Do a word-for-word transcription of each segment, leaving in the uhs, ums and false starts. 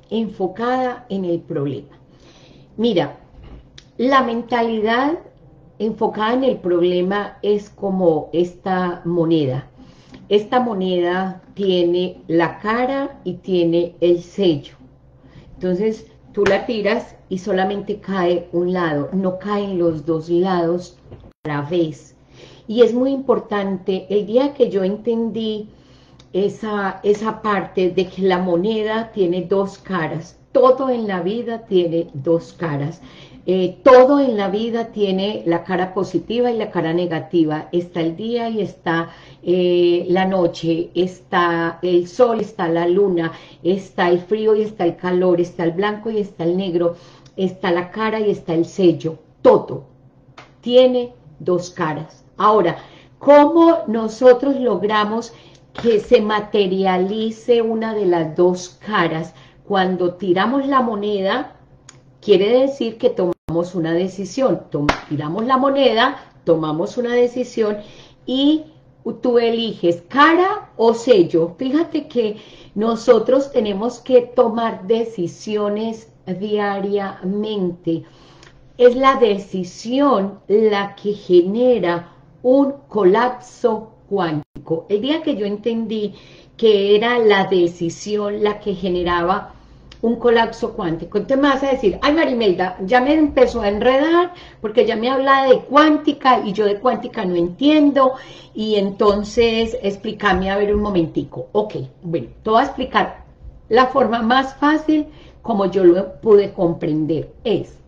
enfocada en el problema. Mira, la mentalidad enfocada en el problema es como esta moneda. Esta moneda tiene la cara y tiene el sello. Entonces tú la tiras y solamente cae un lado, no caen los dos lados a la vez. Y es muy importante, el día que yo entendí esa, esa parte de que la moneda tiene dos caras, todo en la vida tiene dos caras, eh, todo en la vida tiene la cara positiva y la cara negativa, está el día y está eh, la noche, está el sol, está la luna, está el frío y está el calor, está el blanco y está el negro, está la cara y está el sello, todo tiene dos caras. Ahora, ¿cómo nosotros logramos que se materialice una de las dos caras? Cuando tiramos la moneda, quiere decir que tomamos una decisión. Tom- tiramos la moneda, tomamos una decisión y tú eliges cara o sello. Fíjate que nosotros tenemos que tomar decisiones diariamente. Es la decisión la que genera un colapso cuántico. El día que yo entendí que era la decisión la que generaba un colapso cuántico, entonces me vas a decir, ay Marimelda, ya me empezó a enredar, porque ya me habla de cuántica, y yo de cuántica no entiendo, y entonces explícame a ver un momentico. Ok, bueno, te voy a explicar la forma más fácil como yo lo pude comprender. Es,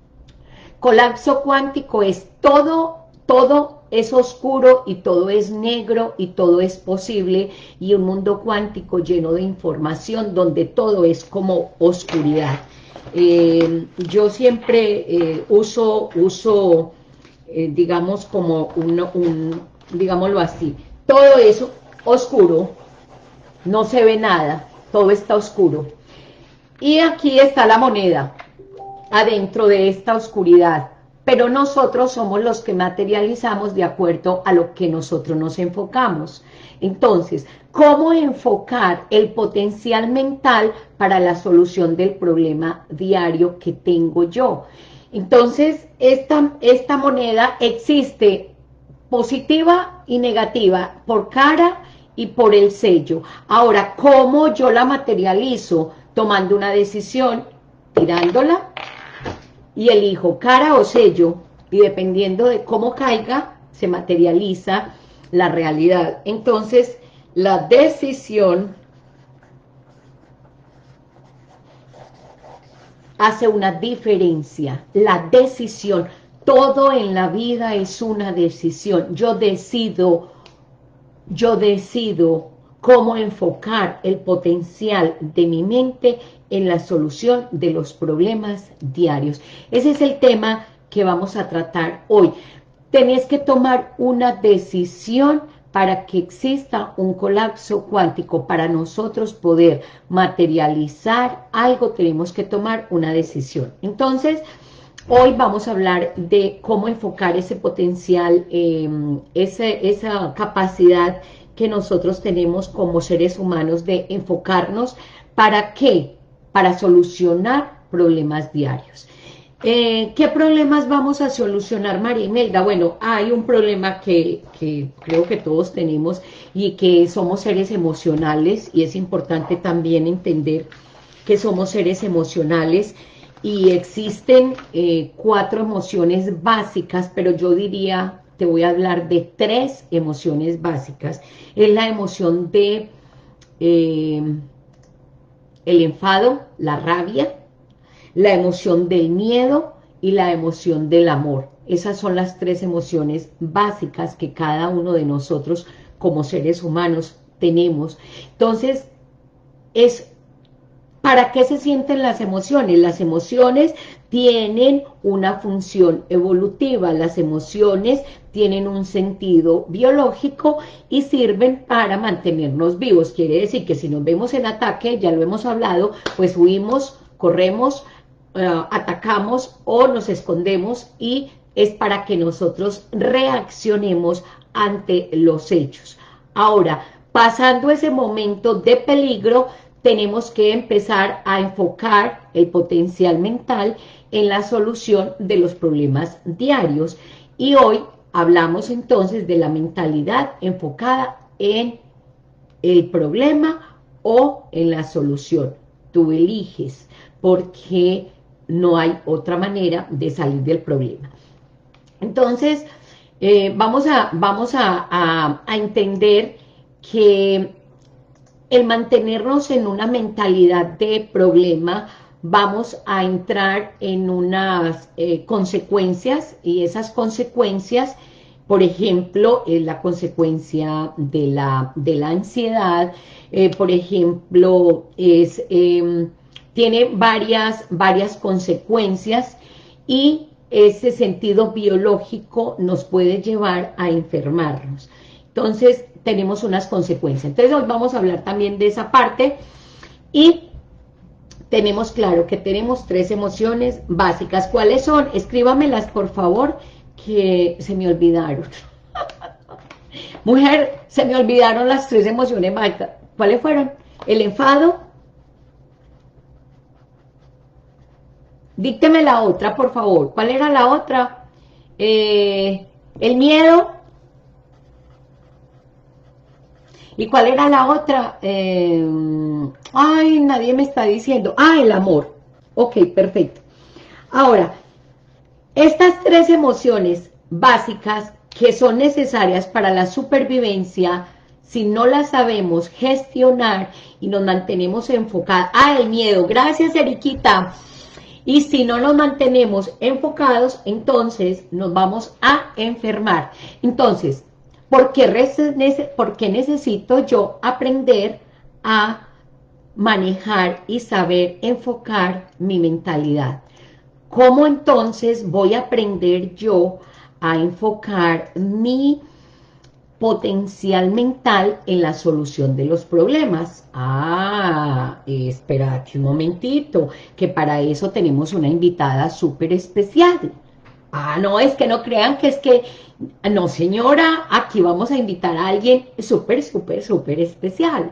colapso cuántico es todo, todo es oscuro y todo es negro y todo es posible, y un mundo cuántico lleno de información donde todo es como oscuridad. Eh, yo siempre eh, uso, uso eh, digamos como un, un, digámoslo así, todo eso oscuro, no se ve nada, todo está oscuro. Y aquí está la moneda, adentro de esta oscuridad, pero nosotros somos los que materializamos de acuerdo a lo que nosotros nos enfocamos. Entonces, ¿cómo enfocar el potencial mental para la solución del problema diario que tengo yo? Entonces, esta, esta moneda existe positiva y negativa, por cara y por el sello. Ahora, ¿cómo yo la materializo? Tomando una decisión, tirándola, y elijo cara o sello, y dependiendo de cómo caiga, se materializa la realidad. Entonces, la decisión hace una diferencia. La decisión, todo en la vida es una decisión. Yo decido, yo decido cómo enfocar el potencial de mi mente en la solución de los problemas diarios. Ese es el tema que vamos a tratar hoy. Tenés que tomar una decisión para que exista un colapso cuántico. Para nosotros poder materializar algo, tenemos que tomar una decisión. Entonces, hoy vamos a hablar de cómo enfocar ese potencial, eh, ese, esa capacidad que nosotros tenemos como seres humanos de enfocarnos. ¿Para qué? Para solucionar problemas diarios. Eh, ¿Qué problemas vamos a solucionar, María Imelda? Bueno, hay un problema que, que creo que todos tenemos, y que somos seres emocionales, y es importante también entender que somos seres emocionales, y existen eh, cuatro emociones básicas, pero yo diría, te voy a hablar de tres emociones básicas. Es la emoción de eh, el enfado, la rabia, la emoción del miedo y la emoción del amor. Esas son las tres emociones básicas que cada uno de nosotros como seres humanos tenemos. Entonces, es ¿para qué se sienten las emociones? Las emociones tienen una función evolutiva, las emociones tienen un sentido biológico y sirven para mantenernos vivos. Quiere decir que si nos vemos en ataque, ya lo hemos hablado, pues huimos, corremos, uh, atacamos o nos escondemos, y es para que nosotros reaccionemos ante los hechos. Ahora, pasando ese momento de peligro, tenemos que empezar a enfocar el potencial mental en la solución de los problemas diarios. Y hoy hablamos entonces de la mentalidad enfocada en el problema o en la solución. Tú eliges, porque no hay otra manera de salir del problema. Entonces, eh, vamos, a, vamos a, a, a entender que el mantenernos en una mentalidad de problema, vamos a entrar en unas eh, consecuencias, y esas consecuencias, por ejemplo, es la consecuencia de la, de la ansiedad, eh, por ejemplo, es, eh, tiene varias, varias consecuencias, y ese sentido biológico nos puede llevar a enfermarnos. Entonces, tenemos unas consecuencias. Entonces, hoy vamos a hablar también de esa parte, y tenemos claro que tenemos tres emociones básicas. ¿Cuáles son? Escríbamelas, por favor, que se me olvidaron. Mujer, se me olvidaron las tres emociones básicas. ¿Cuáles fueron? El enfado. Dícteme la otra, por favor. ¿Cuál era la otra? Eh, el miedo. ¿Y cuál era la otra? Eh, ay, nadie me está diciendo. Ah, el amor. Ok, perfecto. Ahora, estas tres emociones básicas que son necesarias para la supervivencia, si no las sabemos gestionar y nos mantenemos enfocados. Ah, el miedo. Gracias, Eriquita. Y si no nos mantenemos enfocados, entonces nos vamos a enfermar. Entonces, ¿por qué, ¿por qué necesito yo aprender a manejar y saber enfocar mi mentalidad? ¿Cómo entonces voy a aprender yo a enfocar mi potencial mental en la solución de los problemas? Ah, espérate un momentito, que para eso tenemos una invitada súper especial. Ah, no, es que no crean que es que, no señora, aquí vamos a invitar a alguien súper, súper, súper especial.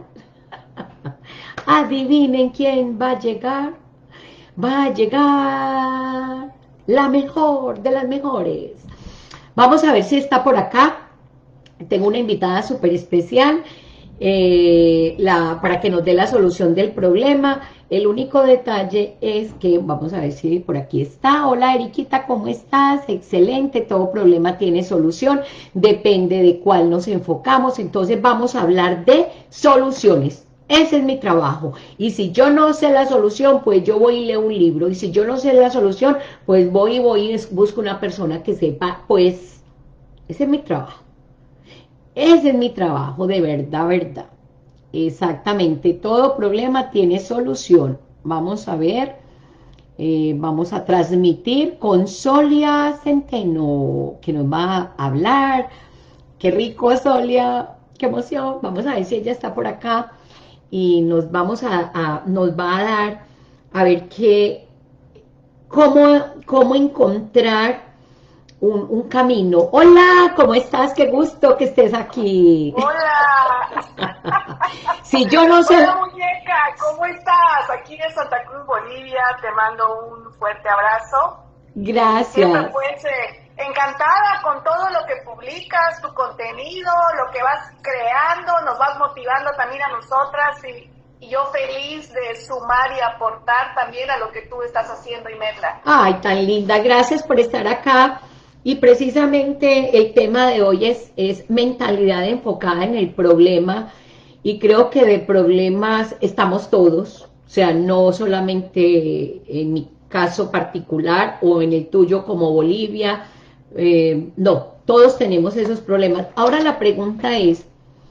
Adivinen quién va a llegar. Va a llegar la mejor de las mejores. Vamos a ver si está por acá. Tengo una invitada súper especial eh, la, para que nos dé la solución del problema. El único detalle es que, vamos a ver si por aquí está. Hola, Eriquita, ¿cómo estás? Excelente, todo problema tiene solución, depende de cuál nos enfocamos. Entonces vamos a hablar de soluciones. Ese es mi trabajo, y si yo no sé la solución, pues yo voy y leo un libro, y si yo no sé la solución, pues voy y voy y busco una persona que sepa. Pues ese es mi trabajo. Ese es mi trabajo, de verdad, verdad. Exactamente, todo problema tiene solución. Vamos a ver, eh, vamos a transmitir con Solia Centeno, que nos va a hablar. Qué rico, Solia, qué emoción. Vamos a ver si ella está por acá, y nos vamos a, a nos va a dar, a ver qué, cómo, cómo encontrar Un, un camino. Hola, ¿cómo estás? Qué gusto que estés aquí. Hola. Si yo no sé... Hola, muñeca, ¿cómo estás? Aquí de Santa Cruz, Bolivia, te mando un fuerte abrazo. Gracias. Siempre pues eh, encantada con todo lo que publicas, tu contenido, lo que vas creando, nos vas motivando también a nosotras, y, y yo feliz de sumar y aportar también a lo que tú estás haciendo, Imelda. Ay, tan linda, gracias por estar acá. Y precisamente el tema de hoy es, es mentalidad enfocada en el problema, y creo que de problemas estamos todos, o sea, no solamente en mi caso particular o en el tuyo como Bolivia, eh, no, todos tenemos esos problemas. Ahora la pregunta es,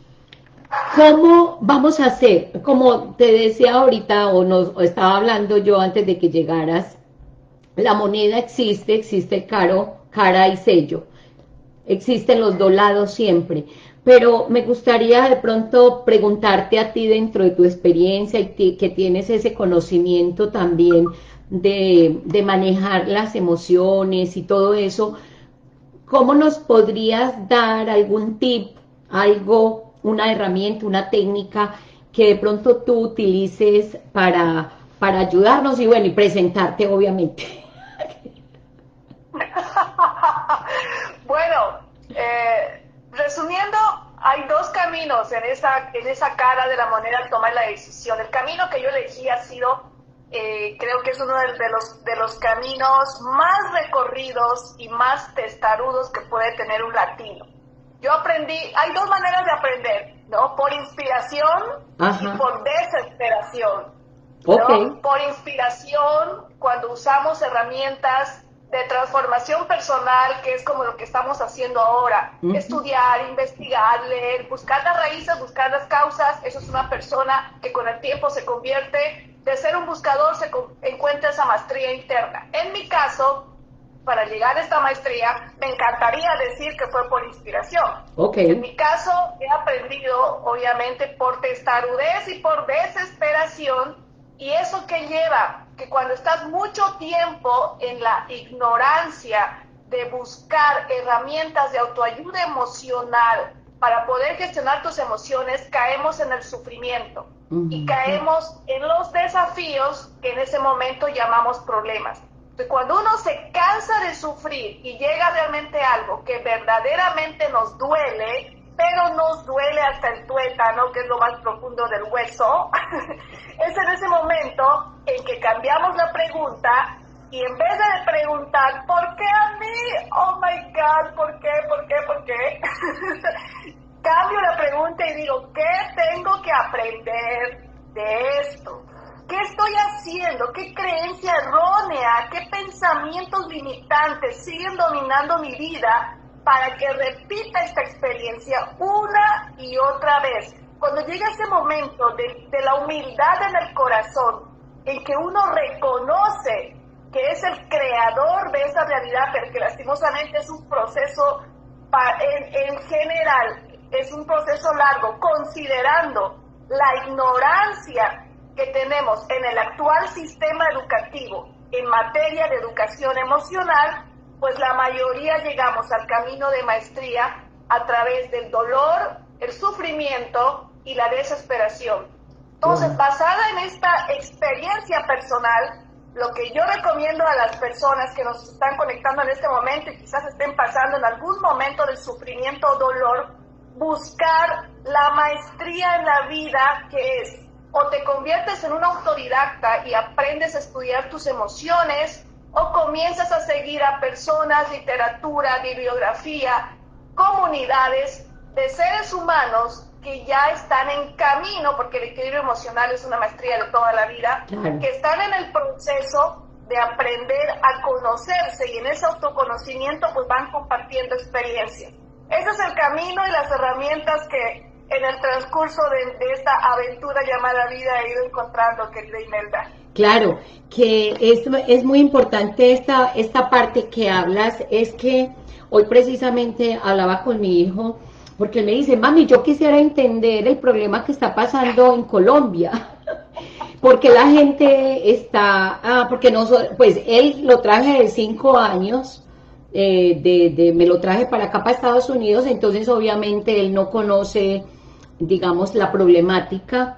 ¿cómo vamos a hacer? Como te decía ahorita, o, nos, o estaba hablando yo antes de que llegaras, la moneda existe, existe caro, cara y sello. Existen los dos lados siempre. Pero me gustaría de pronto preguntarte a ti, dentro de tu experiencia, y que tienes ese conocimiento también de, de manejar las emociones y todo eso, ¿cómo nos podrías dar algún tip, algo, una herramienta, una técnica que de pronto tú utilices para, para ayudarnos y bueno, y presentarte obviamente. Bueno, eh, resumiendo, hay dos caminos en esa, en esa cara de la moneda al tomar la decisión. El camino que yo elegí ha sido, eh, creo que es uno de, de, los, de los caminos más recorridos y más testarudos que puede tener un latino. Yo aprendí, hay dos maneras de aprender, ¿no? Por inspiración Ajá. y por desesperación. ¿no? Okay. Por inspiración, cuando usamos herramientas de transformación personal, que es como lo que estamos haciendo ahora, uh-huh. estudiar, investigar, leer, buscar las raíces, buscar las causas. Eso es una persona que con el tiempo se convierte, de ser un buscador, se encuentra esa maestría interna. En mi caso, para llegar a esta maestría, me encantaría decir que fue por inspiración. Okay. En mi caso, he aprendido, obviamente, por testarudez y por desesperación. ¿Y eso qué lleva? Que cuando estás mucho tiempo en la ignorancia de buscar herramientas de autoayuda emocional para poder gestionar tus emociones, caemos en el sufrimiento uh-huh. y caemos en los desafíos que en ese momento llamamos problemas. Entonces, cuando uno se cansa de sufrir y llega realmente a algo que verdaderamente nos duele, pero nos duele hasta el tuétano, que es lo más profundo del hueso, es en ese momento en que cambiamos la pregunta y en vez de preguntar, ¿por qué a mí? Oh my God, ¿por qué? ¿Por qué? ¿Por qué? Cambio la pregunta y digo, ¿qué tengo que aprender de esto? ¿Qué estoy haciendo? ¿Qué creencia errónea? ¿Qué pensamientos limitantes siguen dominando mi vida para que repita esta experiencia una y otra vez? Cuando llega ese momento de, de la humildad en el corazón, en que uno reconoce que es el creador de esa realidad, pero que lastimosamente es un proceso, pa, en, en general, es un proceso largo, considerando la ignorancia que tenemos en el actual sistema educativo en materia de educación emocional, pues la mayoría llegamos al camino de maestría a través del dolor, el sufrimiento y la desesperación. Entonces, uh-huh. basada en esta experiencia personal, lo que yo recomiendo a las personas que nos están conectando en este momento y quizás estén pasando en algún momento de sufrimiento o dolor, buscar la maestría en la vida, que es o te conviertes en un autodidacta y aprendes a estudiar tus emociones, o comienzas a seguir a personas, literatura, bibliografía, comunidades de seres humanos que ya están en camino, porque el equilibrio emocional es una maestría de toda la vida, claro. que están en el proceso de aprender a conocerse y en ese autoconocimiento pues van compartiendo experiencias. Ese es el camino y las herramientas que en el transcurso de, de esta aventura llamada vida he ido encontrando, querida Imelda. Claro, que es, es muy importante esta, esta parte que hablas, es que hoy precisamente hablaba con mi hijo, porque él me dice, mami, yo quisiera entender el problema que está pasando en Colombia, porque la gente está, ah, porque no, pues él lo traje de cinco años, eh, de, de, me lo traje para acá, para Estados Unidos, entonces obviamente él no conoce, digamos, la problemática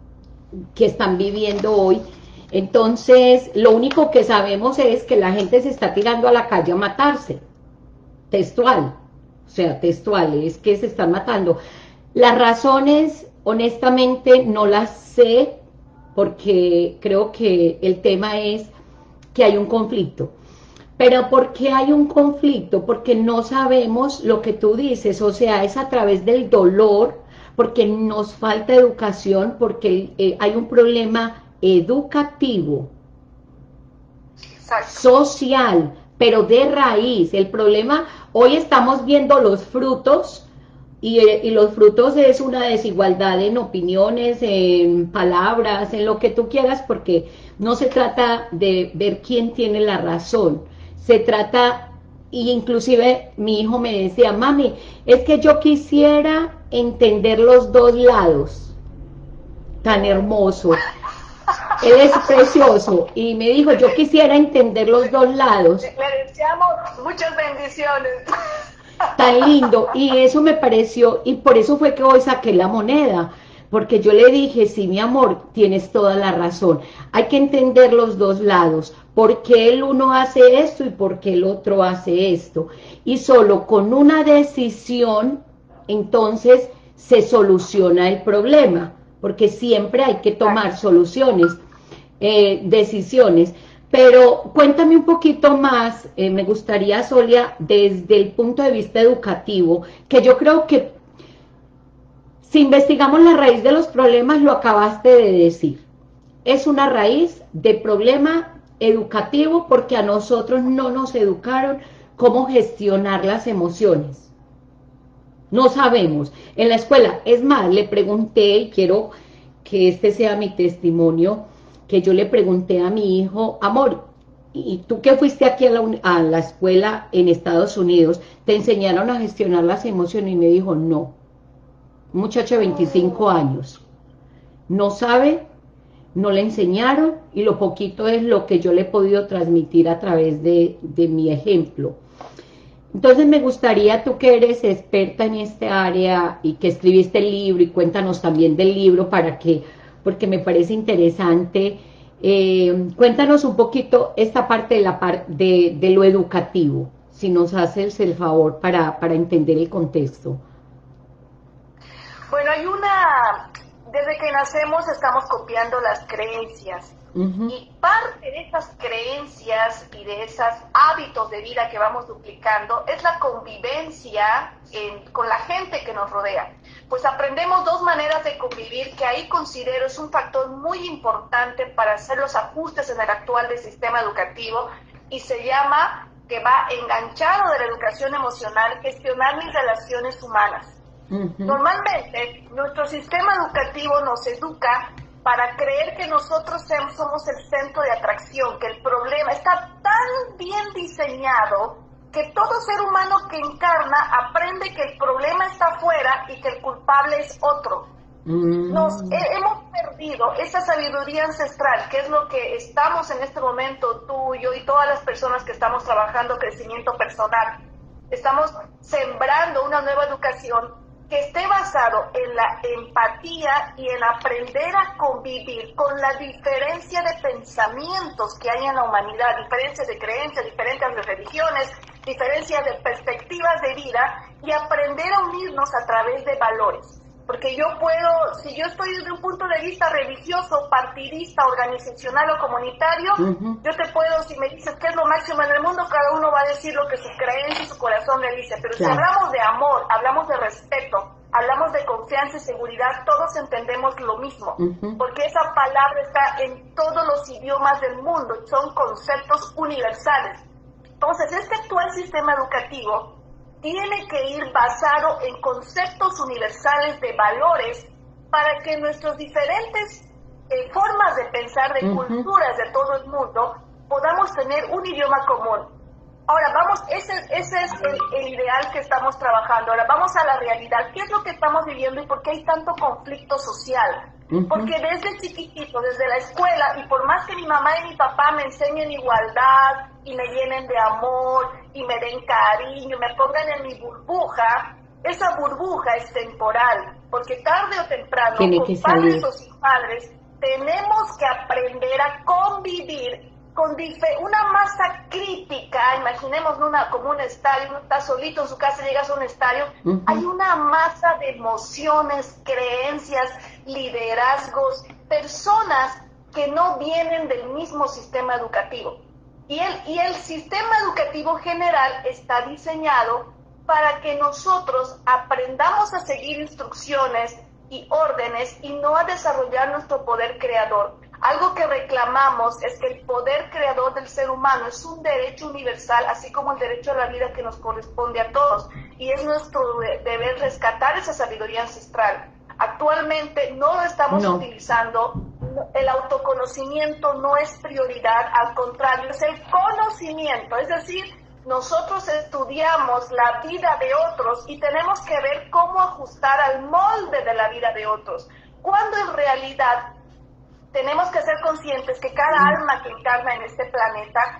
que están viviendo hoy. Entonces, lo único que sabemos es que la gente se está tirando a la calle a matarse, textual, o sea, textual, es que se están matando. Las razones, honestamente, no las sé, porque creo que el tema es que hay un conflicto. Pero ¿por qué hay un conflicto? Porque no sabemos lo que tú dices, o sea, es a través del dolor, porque nos falta educación, porque eh, hay un problema educativo, Exacto. social, pero de raíz. El problema, hoy estamos viendo los frutos, y, y los frutos es una desigualdad en opiniones, en palabras, en lo que tú quieras, porque no se trata de ver quién tiene la razón, se trata, y inclusive mi hijo me decía, mami, es que yo quisiera entender los dos lados, tan hermoso. Él es precioso y me dijo, yo quisiera entender los dos lados. Le deseamos muchas bendiciones. Tan lindo, y eso me pareció, y por eso fue que hoy saqué la moneda, porque yo le dije, sí, mi amor, tienes toda la razón, hay que entender los dos lados, por qué el uno hace esto y por qué el otro hace esto, y solo con una decisión, entonces, se soluciona el problema, porque siempre hay que tomar soluciones, eh, decisiones. Pero cuéntame un poquito más, eh, me gustaría, Solia, desde el punto de vista educativo, que yo creo que si investigamos la raíz de los problemas, lo acabaste de decir, es una raíz de problema educativo porque a nosotros no nos educaron cómo gestionar las emociones. No sabemos. En la escuela, es más, le pregunté, y quiero que este sea mi testimonio, que yo le pregunté a mi hijo, amor, ¿y tú que fuiste aquí a la, a la escuela en Estados Unidos, te enseñaron a gestionar las emociones? Y me dijo, no. Un muchacho de veinticinco años. No sabe, no le enseñaron, y lo poquito es lo que yo le he podido transmitir a través de, de mi ejemplo. Entonces me gustaría, tú que eres experta en este área y que escribiste el libro, y cuéntanos también del libro para que, porque me parece interesante, eh, cuéntanos un poquito esta parte de, la par de, de lo educativo, si nos haces el favor para, para entender el contexto. Bueno, hay una, desde que nacemos estamos copiando las creencias. Uh-huh. Y parte de esas creencias y de esos hábitos de vida que vamos duplicando es la convivencia en, con la gente que nos rodea. Pues aprendemos dos maneras de convivir que ahí considero es un factor muy importante para hacer los ajustes en el actual del sistema educativo, y se llama, que va enganchado de la educación emocional, gestionar mis relaciones humanas. Uh-huh. Normalmente nuestro sistema educativo nos educa para creer que nosotros somos el centro de atracción, que el problema está tan bien diseñado que todo ser humano que encarna aprende que el problema está afuera y que el culpable es otro. Mm. Nos he, hemos perdido esa sabiduría ancestral, que es lo que estamos en este momento, tú, yo y todas las personas que estamos trabajando crecimiento personal. Estamos sembrando una nueva educación que esté basado en la empatía y en aprender a convivir con la diferencia de pensamientos que hay en la humanidad, diferencias de creencias, diferencias de religiones, diferencias de perspectivas de vida, y aprender a unirnos a través de valores. Porque yo puedo, si yo estoy desde un punto de vista religioso, partidista, organizacional o comunitario, uh-huh. yo te puedo, si me dices qué es lo máximo en el mundo, cada uno va a decir lo que su creencia y su corazón le dice. Pero claro, si hablamos de amor, hablamos de respeto, hablamos de confianza y seguridad, todos entendemos lo mismo. Uh-huh. Porque esa palabra está en todos los idiomas del mundo, son conceptos universales. Entonces, este actual sistema educativo tiene que ir basado en conceptos universales de valores para que nuestras diferentes eh, formas de pensar, de uh-huh. culturas de todo el mundo, podamos tener un idioma común. Ahora, vamos, ese, ese es el, el ideal que estamos trabajando. Ahora, vamos a la realidad. ¿Qué es lo que estamos viviendo y por qué hay tanto conflicto social? Uh-huh. Porque desde chiquitito, desde la escuela, y por más que mi mamá y mi papá me enseñen igualdad y me llenen de amor y me den cariño, me pongan en mi burbuja, esa burbuja es temporal, porque tarde o temprano, con padres o sin padres, tenemos que aprender a convivir con una masa crítica. Imaginemos una, como un estadio, uno está solito en su casa, llegas a un estadio, uh-huh. hay una masa de emociones, creencias, liderazgos, personas que no vienen del mismo sistema educativo. Y el, y el sistema educativo general está diseñado para que nosotros aprendamos a seguir instrucciones y órdenes y no a desarrollar nuestro poder creador. Algo que reclamamos es que el poder creador del ser humano es un derecho universal, así como el derecho a la vida que nos corresponde a todos. Y es nuestro deber rescatar esa sabiduría ancestral. Actualmente no lo estamos no. utilizando. El autoconocimiento no es prioridad, al contrario, es el conocimiento. Es decir, nosotros estudiamos la vida de otros y tenemos que ver cómo ajustar al molde de la vida de otros. Cuando en realidad tenemos que ser conscientes que cada alma que encarna en este planeta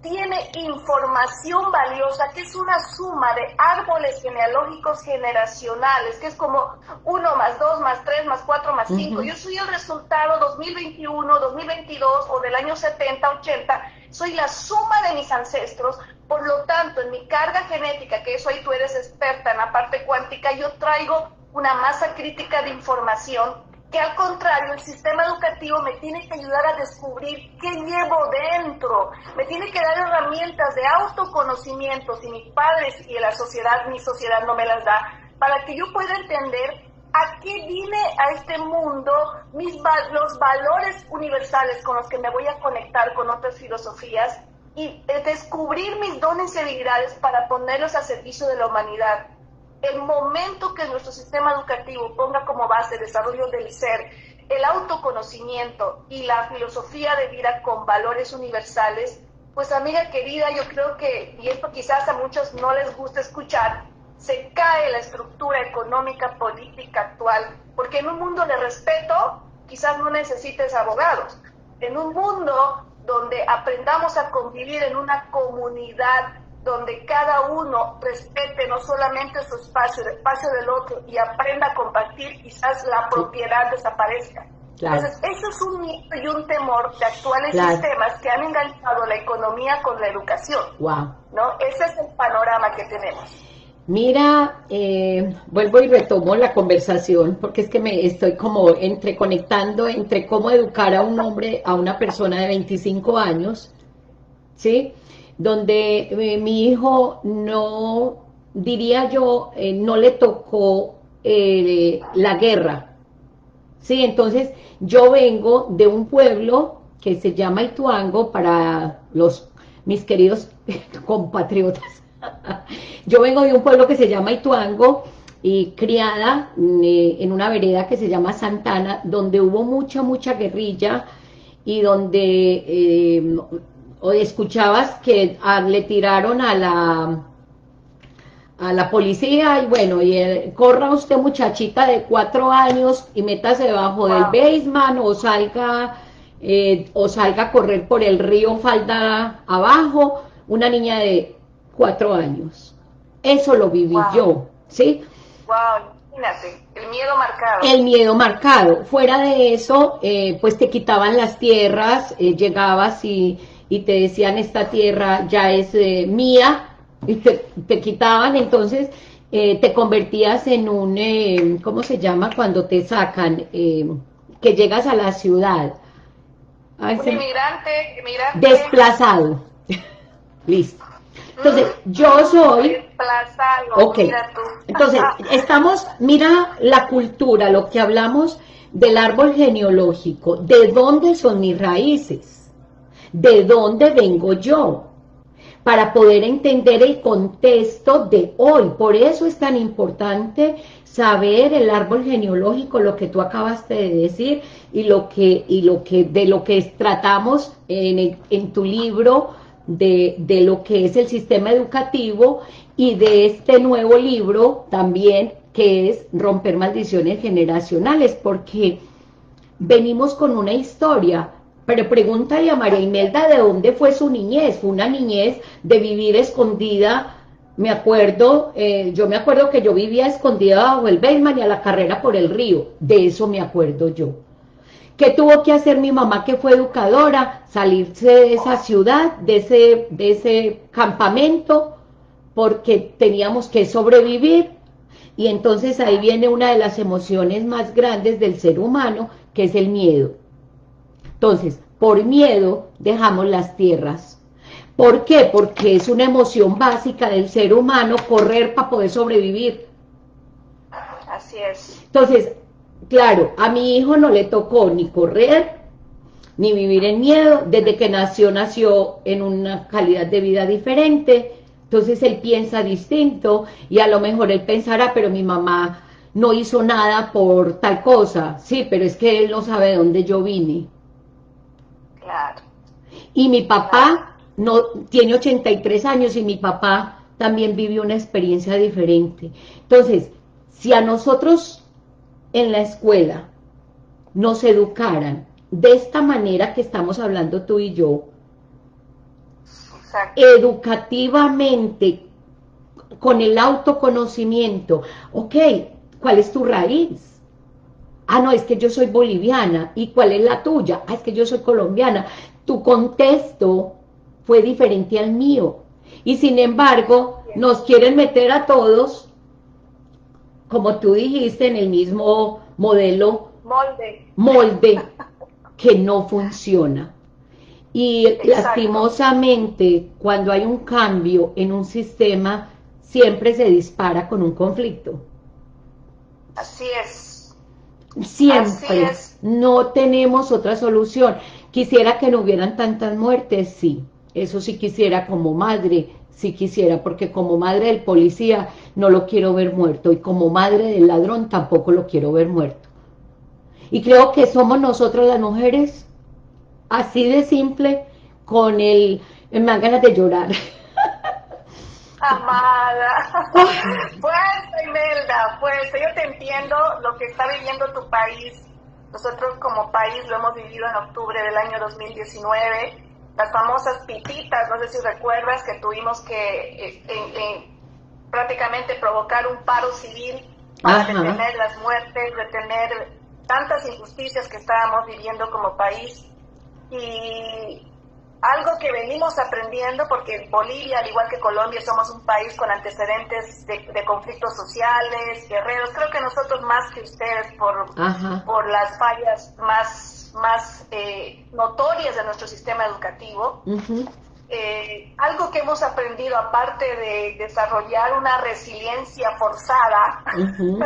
contiene información valiosa, que es una suma de árboles genealógicos generacionales, que es como uno más dos más tres más cuatro más cinco. Uh-huh. Yo soy el resultado dos mil veintiuno, dos mil veintidós o del año setenta, ochenta, soy la suma de mis ancestros. Por lo tanto, en mi carga genética, que eso ahí tú eres experta en la parte cuántica, yo traigo una masa crítica de información que, al contrario, el sistema educativo me tiene que ayudar a descubrir qué llevo dentro, me tiene que dar herramientas de autoconocimiento, si mis padres y la sociedad, mi sociedad no me las da, para que yo pueda entender a qué vine a este mundo, mis los valores universales con los que me voy a conectar con otras filosofías, y descubrir mis dones y habilidades para ponerlos a servicio de la humanidad. El momento que nuestro sistema educativo ponga como base el desarrollo del ser, el autoconocimiento y la filosofía de vida con valores universales, pues, amiga querida, yo creo que, y esto quizás a muchos no les gusta escuchar, se cae la estructura económica política actual, porque en un mundo de respeto quizás no necesites abogados. En un mundo donde aprendamos a convivir en una comunidad, donde cada uno respete no solamente su espacio, el espacio del otro, y aprenda a compartir, quizás la propiedad desaparezca. Claro. Entonces, eso es un miedo y un temor de actuales claro. sistemas que han enganchado la economía con la educación. Wow. ¿No? Ese es el panorama que tenemos. Mira, eh, vuelvo y retomo la conversación, porque es que me estoy como entreconectando entre cómo educar a un hombre, a una persona de veinticinco años, ¿sí? Donde eh, mi hijo no, diría yo, eh, no le tocó eh, la guerra, ¿sí? Entonces, yo vengo de un pueblo que se llama Ituango, para los mis queridos compatriotas. Yo vengo de un pueblo que se llama Ituango y criada eh, en una vereda que se llama Santana, donde hubo mucha, mucha guerrilla y donde eh, escuchabas que a, le tiraron a la a la policía y bueno, y el, corra usted muchachita de cuatro años y métase debajo wow. del basement o salga, eh, o salga a correr por el río falda abajo, una niña de cuatro años. Eso lo viví wow. yo, ¿sí? Wow, imagínate, el miedo marcado. El miedo marcado. Fuera de eso, eh, pues te quitaban las tierras, eh, llegabas y, y te decían, esta tierra ya es eh, mía, y te, te quitaban, entonces eh, te convertías en un, eh, ¿cómo se llama? Cuando te sacan, eh, que llegas a la ciudad. Ay, un se... inmigrante, inmigrante. Desplazado. Listo. Entonces, yo soy... Desplazado, ok, mira tú. Entonces, estamos, mira la cultura, lo que hablamos del árbol genealógico, ¿de dónde son mis raíces? ¿De dónde vengo yo? Para poder entender el contexto de hoy. Por eso es tan importante saber el árbol genealógico, lo que tú acabaste de decir, y lo que, y lo que de lo que tratamos en, el, en tu libro, de, de lo que es el sistema educativo, y de este nuevo libro también, que es Romper Maldiciones Generacionales, porque venimos con una historia. Pero pregúntale a María Imelda de dónde fue su niñez. Fue una niñez de vivir escondida. Me acuerdo, eh, yo me acuerdo que yo vivía escondida bajo el basement y a la carrera por el río. De eso me acuerdo yo. ¿Qué tuvo que hacer mi mamá, que fue educadora? Salirse de esa ciudad, de ese, de ese campamento, porque teníamos que sobrevivir. Y entonces ahí viene una de las emociones más grandes del ser humano, que es el miedo. Entonces, por miedo dejamos las tierras. ¿Por qué? Porque es una emoción básica del ser humano, correr para poder sobrevivir. Así es. Entonces, claro, a mi hijo no le tocó ni correr, ni vivir en miedo. Desde que nació, nació en una calidad de vida diferente. Entonces él piensa distinto y a lo mejor él pensará, pero mi mamá no hizo nada por tal cosa. Sí, pero es que él no sabe de dónde yo vine. Claro. Y mi papá no tiene ochenta y tres años y mi papá también vivió una experiencia diferente. Entonces, si a nosotros en la escuela nos educaran de esta manera que estamos hablando tú y yo, Exacto. educativamente, con el autoconocimiento. Ok, ¿cuál es tu raíz? Ah, no, es que yo soy boliviana. ¿Y cuál es la tuya? Ah, es que yo soy colombiana. Tu contexto fue diferente al mío. Y sin embargo, nos quieren meter a todos, como tú dijiste, en el mismo modelo, Molde. molde, que no funciona. Y Exacto. lastimosamente, cuando hay un cambio en un sistema, siempre se dispara con un conflicto. Así es. Así Siempre. es. No tenemos otra solución. Quisiera que no hubieran tantas muertes, sí. Eso sí quisiera como madre, sí quisiera, porque como madre del policía no lo quiero ver muerto y como madre del ladrón tampoco lo quiero ver muerto. Y creo que somos nosotros las mujeres, así de simple, con el... me dan ganas de llorar. Amada. Fuerza, Imelda, fuerza. Yo te entiendo lo que está viviendo tu país. Nosotros como país lo hemos vivido en octubre del año dos mil diecinueve. Las famosas pititas, no sé si recuerdas que tuvimos que eh, eh, eh, prácticamente provocar un paro civil para Ajá. detener las muertes, detener tantas injusticias que estábamos viviendo como país. Y algo que venimos aprendiendo, porque Bolivia, al igual que Colombia, somos un país con antecedentes de, de conflictos sociales, guerreros, creo que nosotros más que ustedes por, por las fallas más, más eh, notorias de nuestro sistema educativo. Uh-huh. Eh, algo que hemos aprendido, aparte de desarrollar una resiliencia forzada, uh-huh.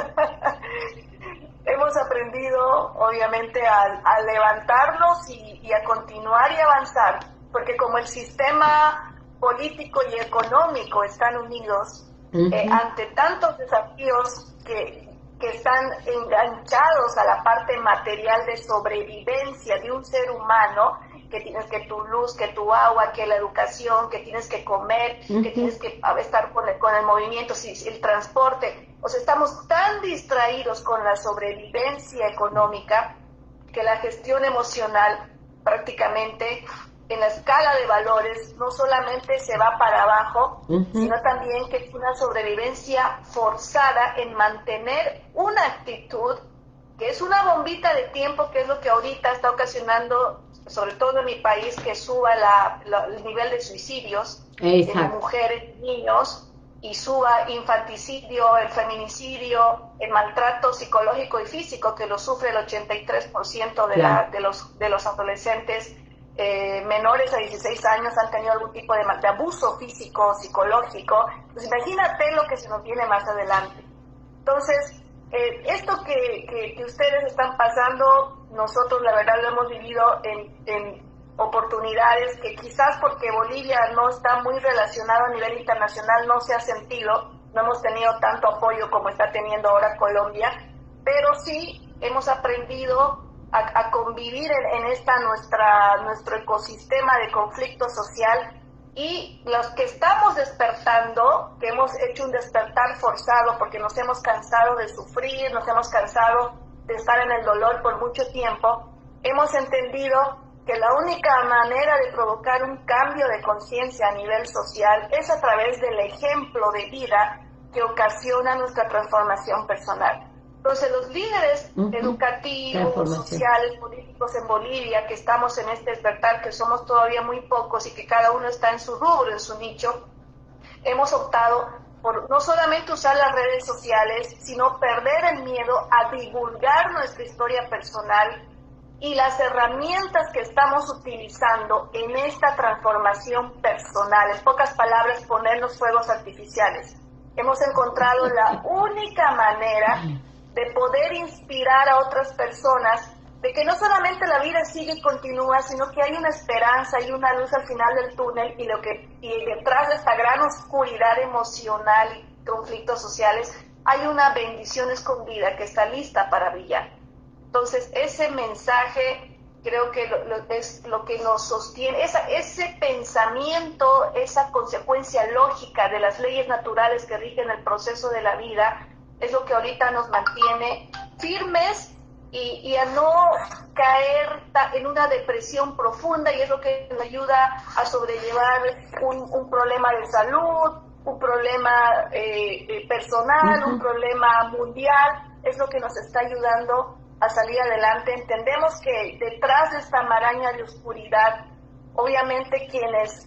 hemos aprendido obviamente a, a levantarnos y, y a continuar y avanzar, porque como el sistema político y económico están unidos, uh-huh. eh, ante tantos desafíos que, que están enganchados a la parte material de sobrevivencia de un ser humano, que tienes que tu luz, que tu agua, que la educación, que tienes que comer, uh-huh. que tienes que estar con el, con el movimiento, el transporte. O sea, estamos tan distraídos con la sobrevivencia económica que la gestión emocional prácticamente en la escala de valores no solamente se va para abajo, uh-huh. sino también que es una sobrevivencia forzada en mantener una actitud que es una bombita de tiempo, que es lo que ahorita está ocasionando, sobre todo en mi país, que suba la, la, el nivel de suicidios de mujeres y niños, y suba infanticidio, el feminicidio, el maltrato psicológico y físico que lo sufre el ochenta y tres por ciento de, la, de, los, de los adolescentes eh, menores a dieciséis años han tenido algún tipo de, de abuso físico, psicológico. Pues imagínate lo que se nos viene más adelante. Entonces, eh, esto que, que, que ustedes están pasando, nosotros la verdad lo hemos vivido en, en oportunidades que quizás porque Bolivia no está muy relacionado a nivel internacional no se ha sentido, no hemos tenido tanto apoyo como está teniendo ahora Colombia, pero sí hemos aprendido a, a convivir en, en esta nuestra nuestro ecosistema de conflicto social, y los que estamos despertando, que hemos hecho un despertar forzado porque nos hemos cansado de sufrir, nos hemos cansado de estar en el dolor por mucho tiempo, hemos entendido que la única manera de provocar un cambio de conciencia a nivel social es a través del ejemplo de vida que ocasiona nuestra transformación personal. Entonces, los líderes uh-huh. educativos, sociales, políticos en Bolivia, que estamos en este despertar, que somos todavía muy pocos y que cada uno está en su rubro, en su nicho, hemos optado por no solamente usar las redes sociales, sino perder el miedo a divulgar nuestra historia personal y las herramientas que estamos utilizando en esta transformación personal. En pocas palabras, ponernos fuegos artificiales. Hemos encontrado la única manera de poder inspirar a otras personas de que no solamente la vida sigue y continúa, sino que hay una esperanza y una luz al final del túnel, y lo que y detrás de esta gran oscuridad emocional y conflictos sociales hay una bendición escondida que está lista para brillar. Entonces, ese mensaje creo que lo, lo, es lo que nos sostiene, esa, ese pensamiento, esa consecuencia lógica de las leyes naturales que rigen el proceso de la vida, es lo que ahorita nos mantiene firmes y, y a no caer en una depresión profunda, y es lo que nos ayuda a sobrellevar un, un problema de salud, un problema eh, personal, uh-huh. un problema mundial. Es lo que nos está ayudando a salir adelante. Entendemos que detrás de esta maraña de oscuridad, obviamente quienes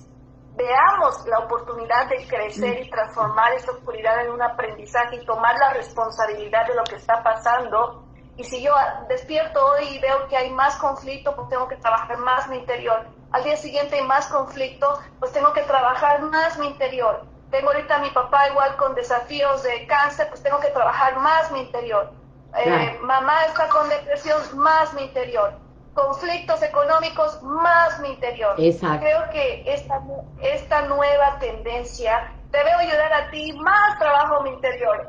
veamos la oportunidad de crecer y transformar esta oscuridad en un aprendizaje y tomar la responsabilidad de lo que está pasando. Y si yo despierto hoy y veo que hay más conflicto, pues tengo que trabajar más mi interior. Al día siguiente hay más conflicto, pues tengo que trabajar más mi interior. Tengo ahorita a mi papá igual con desafíos de cáncer, pues tengo que trabajar más mi interior. Eh, mamá está con depresión, más mi interior. Conflictos económicos, más mi interior. Exacto. Creo que esta, esta nueva tendencia te veo ayudar a ti, más trabajo mi interior.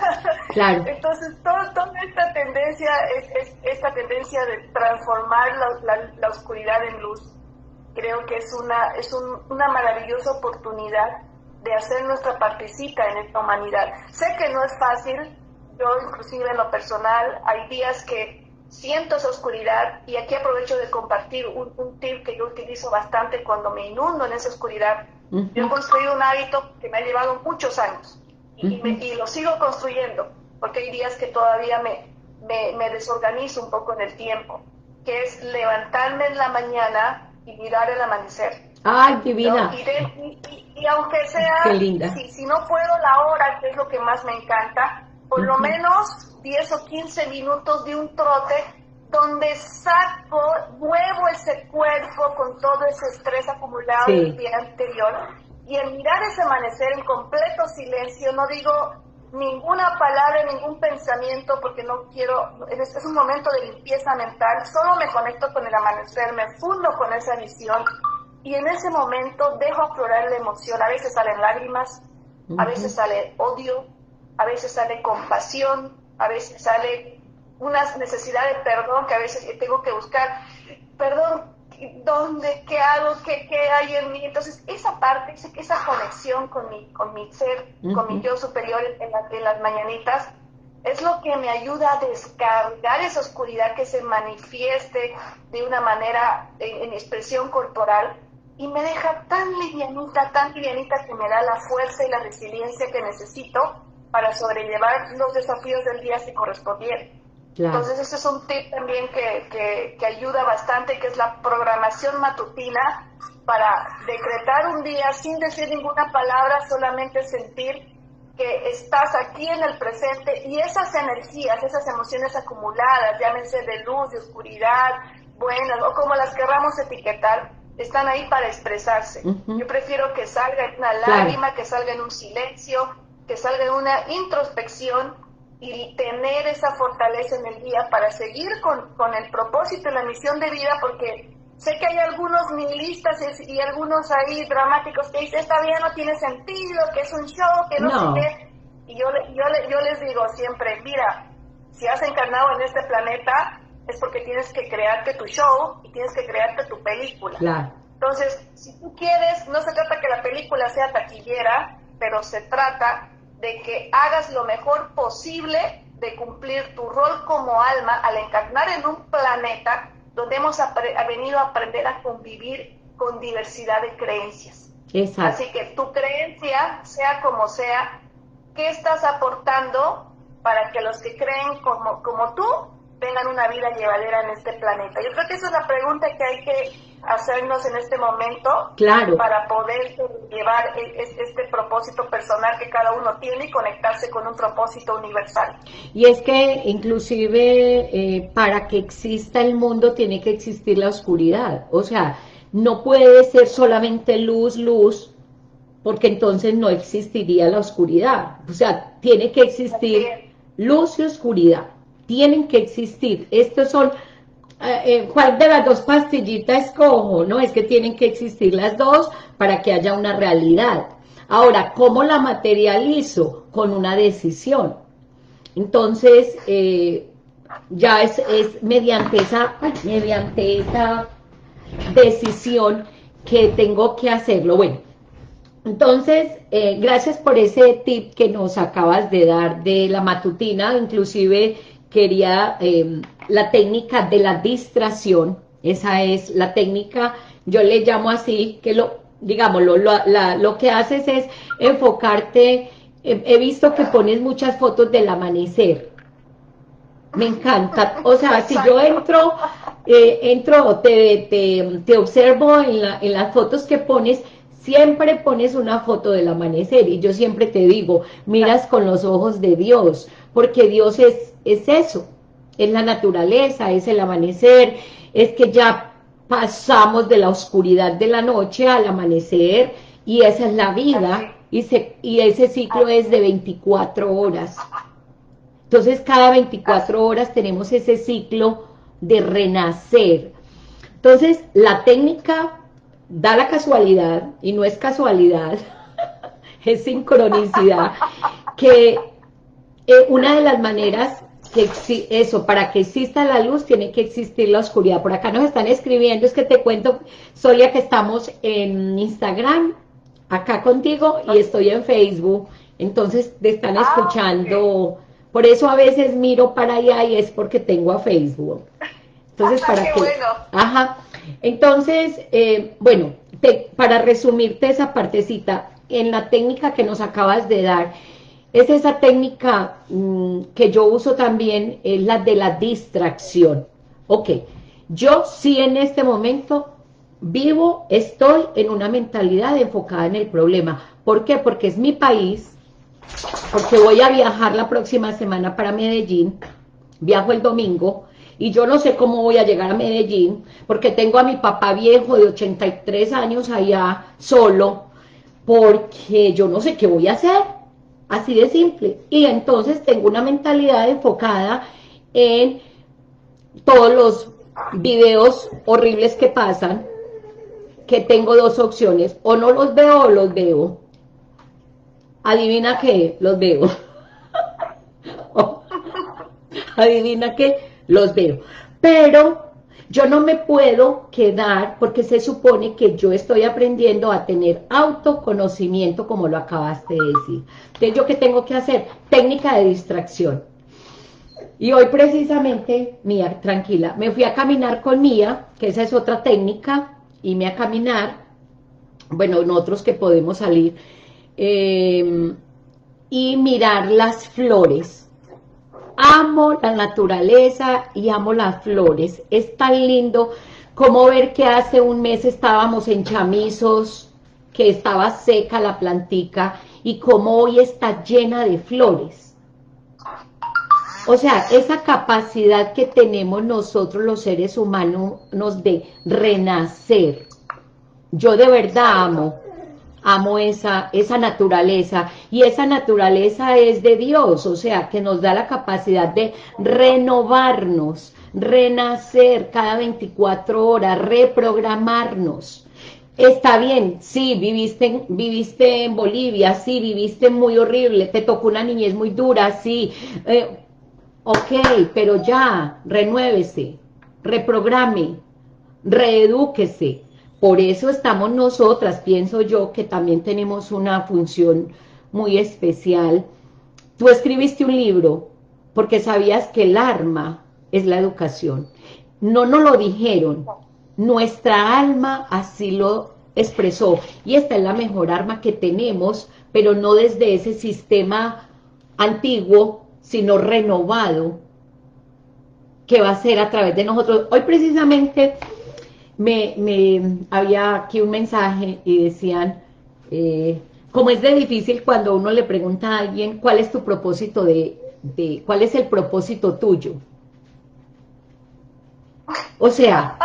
Claro. Entonces, todo, toda esta tendencia es, es esta tendencia de transformar la, la, la oscuridad en luz. Creo que es una, es un, una maravillosa oportunidad de hacer nuestra partecita en esta humanidad. Sé que no es fácil, yo inclusive en lo personal, hay días que siento esa oscuridad, y aquí aprovecho de compartir un, un tip que yo utilizo bastante cuando me inundo en esa oscuridad. Uh-huh. Yo he construido un hábito que me ha llevado muchos años, y, uh-huh. y, me, y lo sigo construyendo, porque hay días que todavía me, me, me desorganizo un poco en el tiempo, que es levantarme en la mañana y mirar el amanecer. ¡Ay, divina! ¿No? Y, de, y, y, y aunque sea, ¡qué linda! Si, si no puedo la hora, que es lo que más me encanta, por uh-huh. lo menos diez o quince minutos de un trote donde saco, muevo ese cuerpo con todo ese estrés acumulado sí. del día anterior, y al mirar ese amanecer en completo silencio, no digo ninguna palabra, ningún pensamiento, porque no quiero, es, es un momento de limpieza mental, solo me conecto con el amanecer, me fundo con esa visión, y en ese momento dejo aflorar la emoción. A veces salen lágrimas, uh-huh. a veces sale odio, a veces sale compasión, a veces sale una necesidad de perdón, que a veces tengo que buscar perdón, ¿dónde? ¿Qué hago? ¿Qué, qué hay en mí? Entonces, esa parte, esa conexión con mi, con mi ser, uh-huh. con mi yo superior en, la, en las mañanitas, es lo que me ayuda a descargar esa oscuridad que se manifieste de una manera en, en expresión corporal, y me deja tan livianita, tan livianita, que me da la fuerza y la resiliencia que necesito para sobrellevar los desafíos del día si correspondiera. Claro. Entonces ese es un tip también que, que, que ayuda bastante, que es la programación matutina, para decretar un día sin decir ninguna palabra, solamente sentir que estás aquí en el presente, y esas energías, esas emociones acumuladas, llámense de luz, de oscuridad, buenas, o como las querramos etiquetar, están ahí para expresarse. Uh-huh. Yo prefiero que salga en una lágrima, claro. que salga en un silencio, que salga en una introspección, y tener esa fortaleza en el día para seguir con, con el propósito y la misión de vida, porque sé que hay algunos nihilistas y, y algunos ahí dramáticos que dicen, esta vida no tiene sentido, que es un show, que no, no. sé qué, y yo, yo, yo les digo siempre, mira, si has encarnado en este planeta, es porque tienes que crearte tu show y tienes que crearte tu película. Claro. Entonces, si tú quieres, no se trata que la película sea taquillera, pero se trata de que hagas lo mejor posible de cumplir tu rol como alma al encarnar en un planeta donde hemos venido a aprender a convivir con diversidad de creencias. Exacto. Así que tu creencia, sea como sea, ¿qué estás aportando para que los que creen como, como tú tengan una vida llevadera en este planeta? Yo creo que esa es la pregunta que hay que hacernos en este momento, claro. para poder llevar este propósito personal que cada uno tiene y conectarse con un propósito universal. Y es que inclusive eh, para que exista el mundo tiene que existir la oscuridad, o sea, no puede ser solamente luz, luz, porque entonces no existiría la oscuridad, o sea, tiene que existir luz y oscuridad, tienen que existir, estos son... Eh, ¿cuál de las dos pastillitas escojo? No, es que tienen que existir las dos para que haya una realidad. Ahora, ¿cómo la materializo? Con una decisión. Entonces, eh, ya es, es mediante esa, mediante esa decisión que tengo que hacerlo. Bueno, entonces, eh, gracias por ese tip que nos acabas de dar de la matutina, inclusive quería... Eh, la técnica de la distracción. Esa es la técnica, yo le llamo así, que lo, digámoslo, lo, la, lo que haces es enfocarte. He, he visto que pones muchas fotos del amanecer. Me encanta, o sea, si yo entro, eh, entro, te, te, te observo en, la, en las fotos que pones, siempre pones una foto del amanecer, y yo siempre te digo, miras con los ojos de Dios, porque Dios es, es eso, es la naturaleza, es el amanecer, es que ya pasamos de la oscuridad de la noche al amanecer, y esa es la vida, y, se, y ese ciclo es de veinticuatro horas. Entonces, cada veinticuatro horas tenemos ese ciclo de renacer. Entonces, la técnica da la casualidad, y no es casualidad, es sincronicidad, que eh, una de las maneras que eso, para que exista la luz, tiene que existir la oscuridad. Por acá nos están escribiendo, es que te cuento, Solia, que estamos en Instagram, acá contigo, y estoy en Facebook, entonces te están escuchando. Por eso a veces miro para allá y es porque tengo a Facebook. Entonces, Ajá, para qué que... bueno. Ajá. Entonces, eh, bueno, te, para resumirte esa partecita, en la técnica que nos acabas de dar, es esa técnica mmm, que yo uso también, es la de la distracción. Ok, yo sí en este momento vivo, estoy en una mentalidad enfocada en el problema. ¿Por qué? Porque es mi país, porque voy a viajar la próxima semana para Medellín, viajo el domingo, y yo no sé cómo voy a llegar a Medellín, porque tengo a mi papá viejo de ochenta y tres años allá, solo, porque yo no sé qué voy a hacer, así de simple, y entonces tengo una mentalidad enfocada en todos los videos horribles que pasan, que tengo dos opciones, o no los veo o los veo. Adivina qué, los veo. Adivina qué, los veo. Pero yo no me puedo quedar, porque se supone que yo estoy aprendiendo a tener autoconocimiento, como lo acabaste de decir. Entonces, ¿yo qué tengo que hacer? Técnica de distracción. Y hoy precisamente, Mía, tranquila, me fui a caminar con Mía, que esa es otra técnica, irme a caminar, bueno, nosotros que podemos salir, eh, y mirar las flores. Amo la naturaleza y amo las flores. Es tan lindo como ver que hace un mes estábamos en chamizos, que estaba seca la plantica, y como hoy está llena de flores. O sea, esa capacidad que tenemos nosotros los seres humanos de renacer. Yo de verdad amo, amo esa, esa naturaleza, y esa naturaleza es de Dios, o sea, que nos da la capacidad de renovarnos, renacer cada veinticuatro horas, reprogramarnos. Está bien, sí, viviste en, viviste en Bolivia, sí, viviste muy horrible, te tocó una niñez muy dura, sí, eh, ok, pero ya, renuévese, reprograme, reedúquese. Por eso estamos nosotras, pienso yo, que también tenemos una función muy especial. Tú escribiste un libro porque sabías que el arma es la educación. No nos lo dijeron, nuestra alma así lo expresó, y esta es la mejor arma que tenemos, pero no desde ese sistema antiguo, sino renovado, que va a ser a través de nosotros. Hoy precisamente me, me había aquí un mensaje y decían, eh, como es de difícil cuando uno le pregunta a alguien cuál es tu propósito de, de cuál es el propósito tuyo. O sea,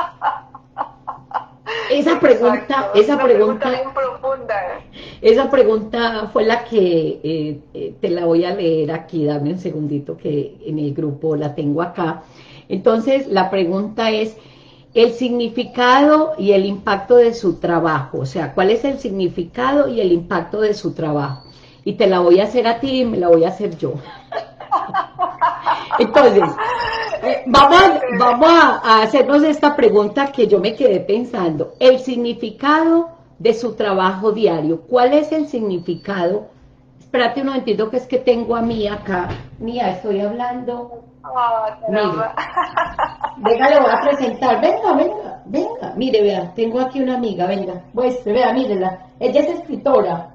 esa pregunta, Exacto. esa pregunta, pregunta bien profunda. Esa pregunta fue la que eh, eh, te la voy a leer aquí, dame un segundito que en el grupo la tengo acá. Entonces, la pregunta es el significado y el impacto de su trabajo, o sea, ¿cuál es el significado y el impacto de su trabajo? Y te la voy a hacer a ti y me la voy a hacer yo. Entonces, vamos, vamos a hacernos esta pregunta que yo me quedé pensando. El significado de su trabajo diario. ¿Cuál es el significado? Espérate un momentito, que es que tengo a Mía acá. Mía, estoy hablando Ah, Mire, caramba. venga, le voy a presentar. Venga, venga, venga. Mire, vea, tengo aquí una amiga, venga. Pues, vea, mírela. Ella es escritora.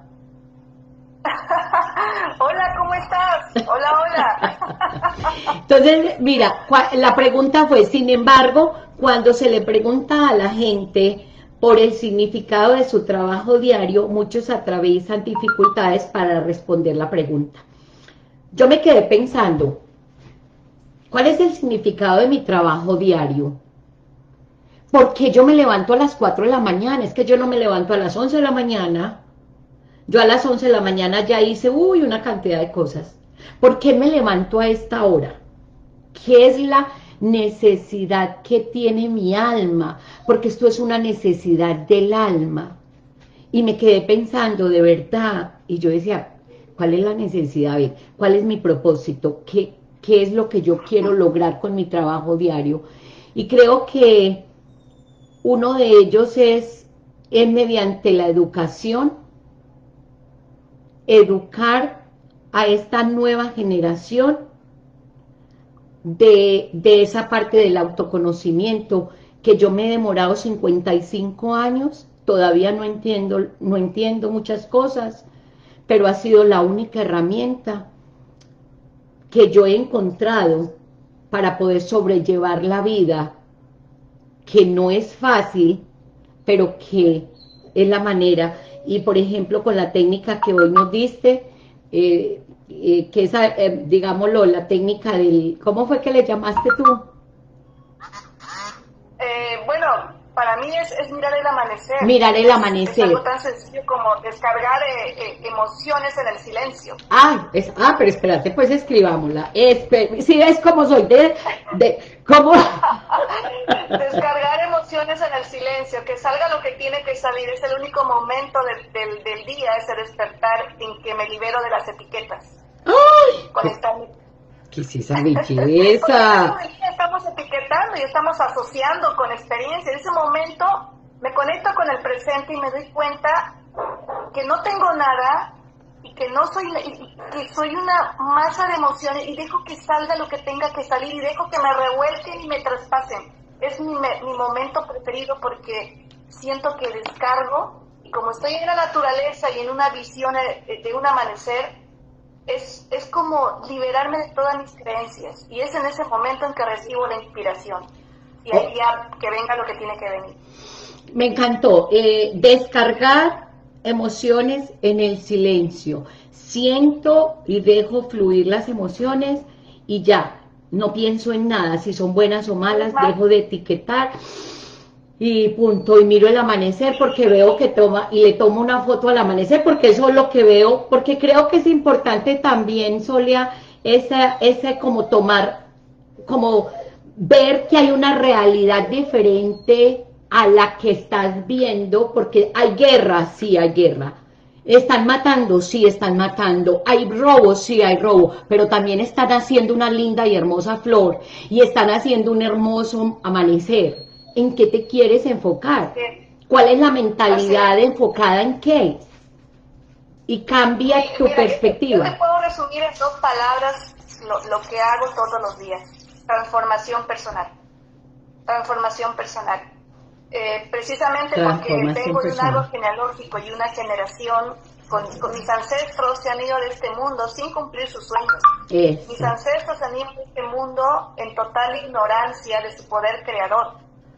Hola, ¿cómo estás? Hola, hola. Entonces, mira, la pregunta fue, sin embargo, cuando se le pregunta a la gente por el significado de su trabajo diario, muchos atraviesan dificultades para responder la pregunta. Yo me quedé pensando, ¿cuál es el significado de mi trabajo diario? ¿Por qué yo me levanto a las cuatro de la mañana? Es que yo no me levanto a las once de la mañana. Yo a las once de la mañana ya hice, uy, una cantidad de cosas. ¿Por qué me levanto a esta hora? ¿Qué es la necesidad que tiene mi alma? Porque esto es una necesidad del alma. Y me quedé pensando, de verdad, y yo decía, ¿cuál es la necesidad? A ver, ¿cuál es mi propósito? ¿Qué, qué es lo que yo quiero lograr con mi trabajo diario? Y creo que uno de ellos es, es mediante la educación, educar a esta nueva generación de, de esa parte del autoconocimiento, que yo me he demorado cincuenta y cinco años, todavía no entiendo, no entiendo muchas cosas, pero ha sido la única herramienta que yo he encontrado para poder sobrellevar la vida, que no es fácil, pero que es la manera. Y por ejemplo, con la técnica que hoy nos diste, eh, eh, que esa, eh, digámoslo, la técnica del, ¿cómo fue que le llamaste tú? Eh, bueno, para mí es, es mirar el amanecer. Mirar el amanecer. Es algo tan sencillo como descargar eh, eh, emociones en el silencio. Ah, es, ah, pero espérate, pues escribámosla. Espe si ves cómo soy, de, de cómo... Descargar emociones en el silencio, que salga lo que tiene que salir. Es el único momento del, del, del día, ese despertar en que me libero de las etiquetas. ¡Ay! Conectarme. ¿Qué es esa belleza? Estamos etiquetando y estamos asociando con experiencia. En ese momento me conecto con el presente y me doy cuenta que no tengo nada y que no soy, que soy una masa de emociones, y dejo que salga lo que tenga que salir y dejo que me revuelquen y me traspasen. Es mi, mi momento preferido porque siento que descargo, y como estoy en la naturaleza y en una visión de, de un amanecer, Es, es como liberarme de todas mis creencias, y es en ese momento en que recibo la inspiración, y ahí ya que venga lo que tiene que venir. Me encantó, eh, descargar emociones en el silencio. Siento y dejo fluir las emociones y ya, no pienso en nada, si son buenas o malas, dejo de etiquetar y punto, y miro el amanecer porque veo que toma, y le tomo una foto al amanecer porque eso es lo que veo, porque creo que es importante también, Solia, ese, ese como tomar, como ver que hay una realidad diferente a la que estás viendo, porque hay guerra, sí hay guerra, están matando, sí están matando, hay robo, sí hay robo, pero también están haciendo una linda y hermosa flor, y están haciendo un hermoso amanecer. ¿En qué te quieres enfocar? ¿Cuál es la mentalidad enfocada en qué? Y cambia Mira, tu perspectiva. Yo te puedo resumir en dos palabras lo, lo que hago todos los días. Transformación personal. Transformación personal. Eh, precisamente porque tengo un árbol genealógico y una generación con, con mis ancestros se han ido de este mundo sin cumplir sus sueños. Eso. Mis ancestros han ido de este mundo en total ignorancia de su poder creador.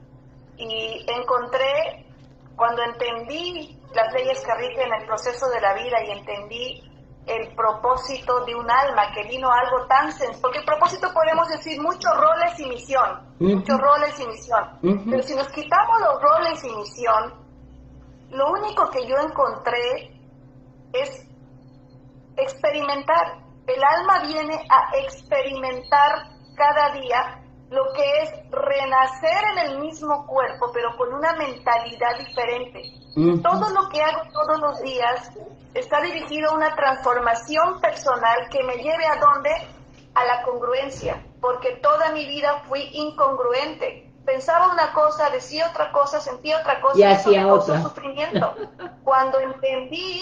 Y encontré, cuando entendí las leyes que rigen el proceso de la vida y entendí el propósito de un alma, que vino algo tan sencillo, porque el propósito podemos decir muchos roles y misión, uh-huh. muchos roles y misión, uh-huh. pero si nos quitamos los roles y misión, lo único que yo encontré es experimentar. El alma viene a experimentar cada día lo que es renacer en el mismo cuerpo, pero con una mentalidad diferente. Uh-huh. Todo lo que hago todos los días está dirigido a una transformación personal que me lleve a dónde, a la congruencia, porque toda mi vida fui incongruente. Pensaba una cosa, decía otra cosa, sentía otra cosa, y hacía otra. Sufrimiento. Cuando entendí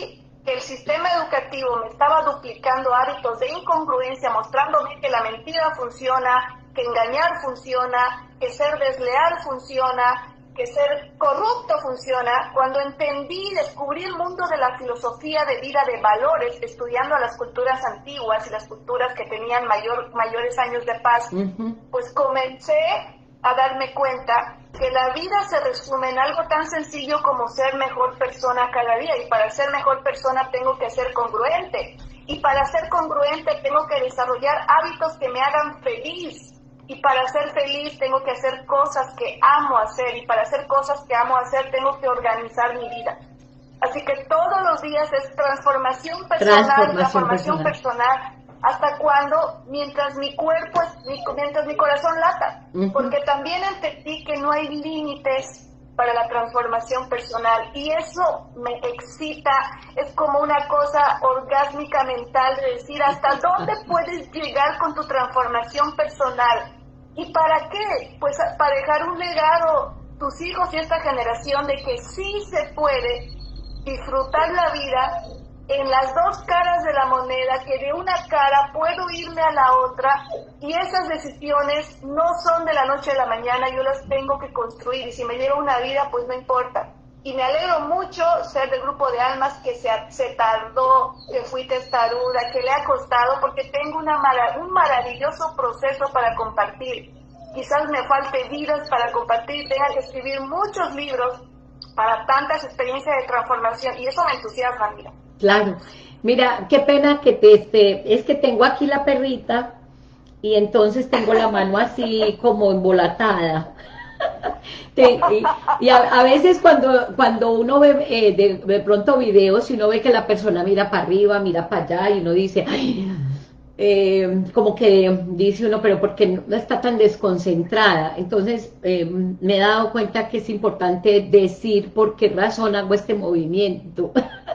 que el sistema educativo me estaba duplicando hábitos de incongruencia, mostrándome que la mentira funciona, que engañar funciona, que ser desleal funciona, que ser corrupto funciona. Cuando entendí y descubrí el mundo de la filosofía de vida, de valores, estudiando a las culturas antiguas y las culturas que tenían mayor, mayores años de paz, uh-huh. pues comencé a darme cuenta que la vida se resume en algo tan sencillo como ser mejor persona cada día, y para ser mejor persona tengo que ser congruente, y para ser congruente tengo que desarrollar hábitos que me hagan feliz, y para ser feliz tengo que hacer cosas que amo hacer, y para hacer cosas que amo hacer tengo que organizar mi vida. Así que todos los días es transformación personal, transformación, transformación personal. personal, hasta cuando, mientras mi cuerpo, mientras mi corazón lata, uh-huh. porque también entendí que no hay límites para la transformación personal, y eso me excita, es como una cosa orgásmica mental de decir hasta dónde puedes llegar con tu transformación personal. ¿Y para qué? Pues para dejar un legado, tus hijos y esta generación, de que sí se puede disfrutar la vida en las dos caras de la moneda, que de una cara puedo irme a la otra, y esas decisiones no son de la noche a la mañana, yo las tengo que construir, y si me llega una vida, pues no importa. Y me alegro mucho ser del grupo de almas que se, se tardó, que fui testaruda, que le ha costado, porque tengo una mara, un maravilloso proceso para compartir. Quizás me falte vidas para compartir, tenga que escribir muchos libros para tantas experiencias de transformación, y eso me entusiasma, mira. Claro, mira, qué pena que te esté, es que tengo aquí la perrita y entonces tengo la mano así como embolatada. Te, y y a, a veces cuando, cuando uno ve eh, de, de pronto videos y uno ve que la persona mira para arriba, mira para allá y uno dice, ay, eh, como que dice uno, pero ¿por qué no está tan desconcentrada? Entonces eh, me he dado cuenta que es importante decir por qué razón hago este movimiento.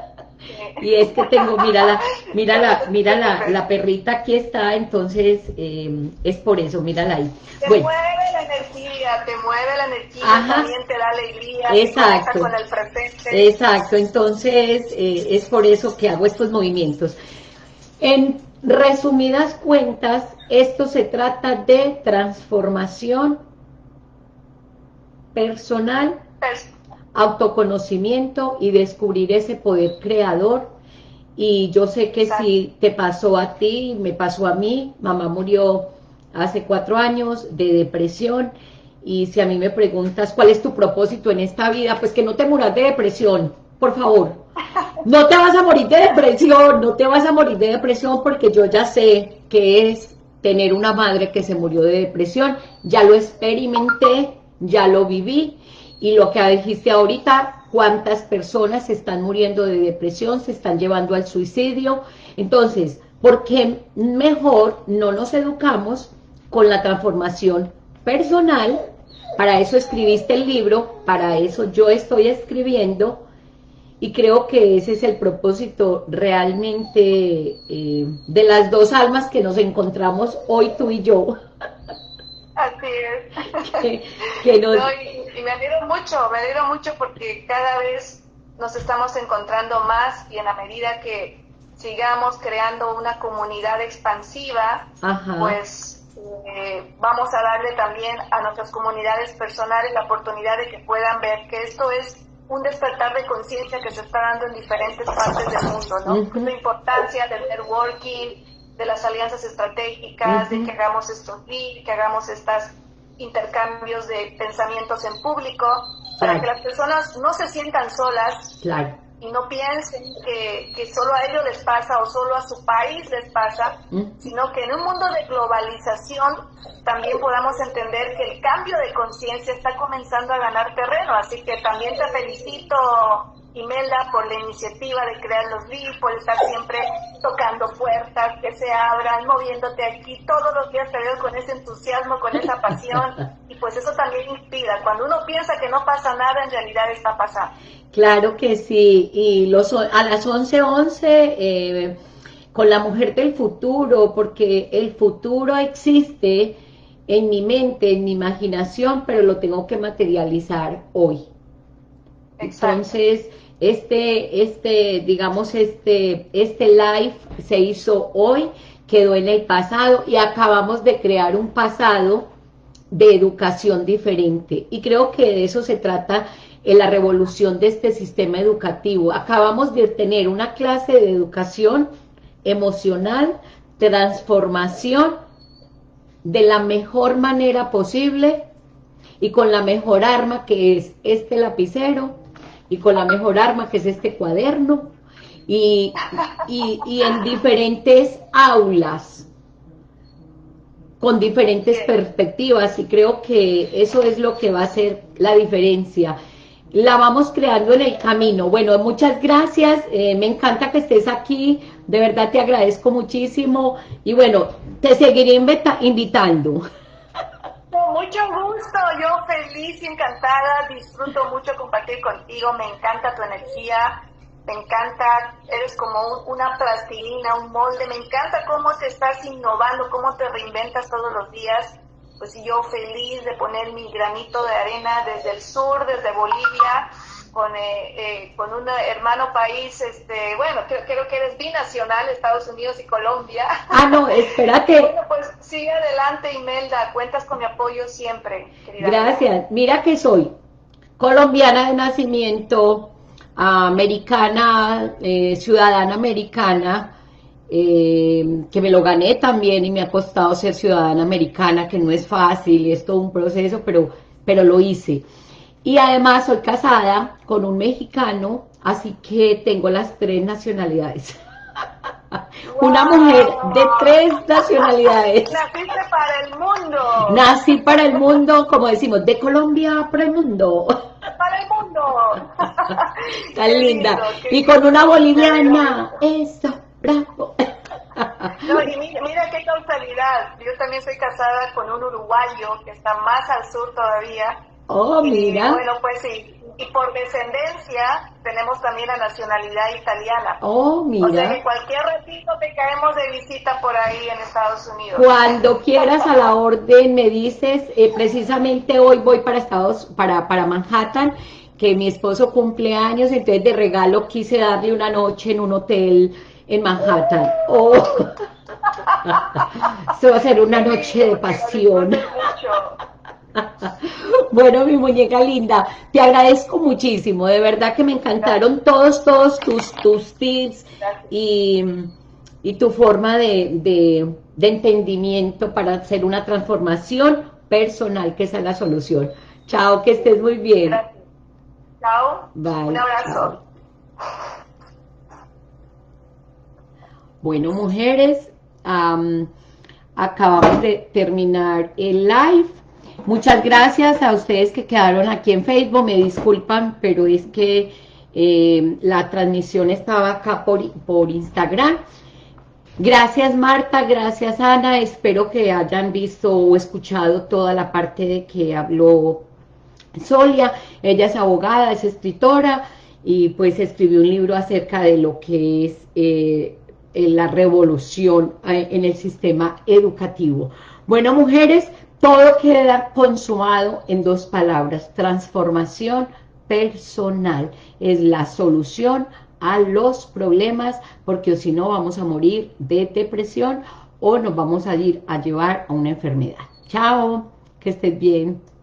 Y es que tengo, mira la, mira la, mira la, la perrita aquí está, entonces eh, es por eso, mírala ahí. Te bueno. mueve la energía, te mueve la energía, ajá. también te da alegría, exacto, te con el presente. Exacto, entonces eh, es por eso que hago estos movimientos. En resumidas cuentas, esto se trata de transformación personal, Pers autoconocimiento y descubrir ese poder creador. Y yo sé que Exacto. si te pasó a ti, me pasó a mí, mamá murió hace cuatro años de depresión, y si a mí me preguntas cuál es tu propósito en esta vida, pues que no te muras de depresión, por favor. No te vas a morir de depresión, no te vas a morir de depresión, porque yo ya sé qué es tener una madre que se murió de depresión, ya lo experimenté, ya lo viví. Y lo que dijiste ahorita, cuántas personas se están muriendo de depresión, se están llevando al suicidio. Entonces, ¿por qué mejor no nos educamos con la transformación personal? Para eso escribiste el libro, para eso yo estoy escribiendo, y creo que ese es el propósito realmente eh, de las dos almas que nos encontramos hoy, tú y yo. Así es. que, que nos... no, y, y me alegro mucho, me alegro mucho porque cada vez nos estamos encontrando más, y en la medida que sigamos creando una comunidad expansiva, Ajá. pues eh, vamos a darle también a nuestras comunidades personales la oportunidad de que puedan ver que esto es un despertar de conciencia que se está dando en diferentes partes del mundo, ¿no? Uh-huh. La importancia del networking, de las alianzas estratégicas, uh-huh. de que hagamos estos leads, que hagamos estos intercambios de pensamientos en público, claro. para que las personas no se sientan solas, claro. y no piensen que, que solo a ellos les pasa o solo a su país les pasa, uh-huh. sino que en un mundo de globalización también podamos entender que el cambio de conciencia está comenzando a ganar terreno. Así que también te felicito, Imelda, por la iniciativa de crear los leads, por estar siempre tocando puertas que se abran, moviéndote aquí. Todos los días te veo con ese entusiasmo, con esa pasión, y pues eso también inspira. Cuando uno piensa que no pasa nada, en realidad está pasando. Claro que sí, y los, a las once once eh, con la mujer del futuro, porque el futuro existe en mi mente, en mi imaginación, pero lo tengo que materializar hoy. Exacto. Entonces, Este, este, digamos, este, este live se hizo hoy, quedó en el pasado y acabamos de crear un pasado de educación diferente. Y creo que de eso se trata en la revolución de este sistema educativo. Acabamos de tener una clase de educación emocional, transformación de la mejor manera posible y con la mejor arma que es este lapicero y con la mejor arma que es este cuaderno y, y, y en diferentes aulas con diferentes perspectivas y creo que eso es lo que va a hacer la diferencia. La vamos creando en el camino. Bueno, muchas gracias, eh, me encanta que estés aquí, de verdad te agradezco muchísimo y bueno, te seguiré invita invitando. Con mucho gusto, yo feliz y encantada, disfruto mucho compartir contigo, me encanta tu energía, me encanta, eres como un, una plastilina, un molde, me encanta cómo te estás innovando, cómo te reinventas todos los días. Pues yo feliz de poner mi granito de arena desde el sur, desde Bolivia, con, eh, eh, con un hermano país, este, bueno, creo, creo que eres binacional, Estados Unidos y Colombia. Ah, no, espérate. Bueno, pues sigue adelante, Imelda, cuentas con mi apoyo siempre, querida. Gracias, mira que soy colombiana de nacimiento, americana, eh, ciudadana americana, Eh, que me lo gané también y me ha costado ser ciudadana americana, que no es fácil, es todo un proceso, pero, pero lo hice. Y además soy casada con un mexicano, así que tengo las tres nacionalidades. Wow. Una mujer de tres nacionalidades. Naciste para el mundo. Nací para el mundo, como decimos, de Colombia para el mundo. Para el mundo. Tan linda. Lindo, y con una boliviana, eso. Bravo. No, y mira, mira qué causalidad. Yo también soy casada con un uruguayo que está más al sur todavía. Oh, mira. Y, bueno, pues sí. Y por descendencia tenemos también la nacionalidad italiana. Oh, mira. O sea que cualquier ratito te caemos de visita por ahí en Estados Unidos. Cuando quieras a la orden me dices. Eh, precisamente hoy voy para Estados, para, para Manhattan, que mi esposo cumple años, entonces de regalo quise darle una noche en un hotel en Manhattan. Oh. Esto va a ser una noche de pasión. Bueno, mi muñeca linda, te agradezco muchísimo, de verdad que me encantaron todos, todos tus, tus tips y, y tu forma de, de, de entendimiento para hacer una transformación personal, que esa es la solución. Chao, que estés muy bien. Gracias. Chao. Bye. Un abrazo. Chao. Bueno, mujeres, um, acabamos de terminar el live. Muchas gracias a ustedes que quedaron aquí en Facebook. Me disculpan, pero es que eh, la transmisión estaba acá por, por Instagram. Gracias, Marta. Gracias, Ana. Espero que hayan visto o escuchado toda la parte de que habló Solia. Ella es abogada, es escritora y pues escribió un libro acerca de lo que es eh, la revolución en el sistema educativo. Bueno, mujeres, todo queda consumado en dos palabras: transformación personal. Es la solución a los problemas, porque si no vamos a morir de depresión o nos vamos a ir a llevar a una enfermedad. Chao, que estés bien.